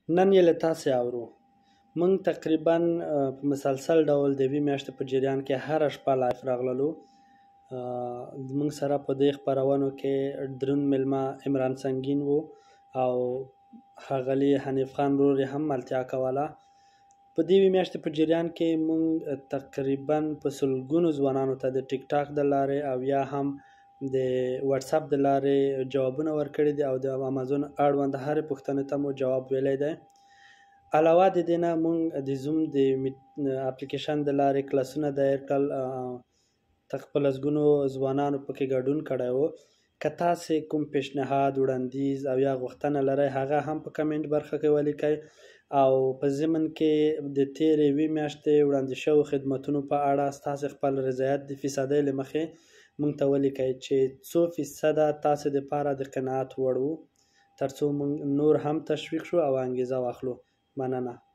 نن یې له تاسې اورو. موږ تقریبا په مسلسل ډول د یوې میاشتې په جریان کې هره شپه لایف راغللو. موږ سره په دې خپرونو کې دروند میلمه عمران سنگین و او ښاغلي حنیف خان ورور یې هم ملتیا کوله. په دې یوې میاشتې په جریان کې موږ تقریبا په سلګونو ځوانانو ته د ټیک ټاک د لارې او یا هم د واتس اپ د لارې جوابونه ورکړي دي او د امازون اړوند هرې پوښتنې ته مو جواب ویلی دی. علاوه د دې نه موږ د زوم د اپلیکیشن د لارې کلاسونه دایر کړل. په لسګونو ځوانانو پکې ګډون کړی و. که تاسې کوم پیشنهاد، وړاندیز او یا غوښتنه لرئ هغه هم په کمنټ برخه کې ولیکئ او په ضمن کې د تېرې یوې میاشتې وړاندې شوو خدمتونو په اړه ستاسې خپل رضایت د فیصدۍ له مخې موږ ته ولیکئ چې څو فیصده تاسې دپاره د قناعت وړ و، تر څو موږ نور هم تشویق شو او انګیزه واخلو. مننه.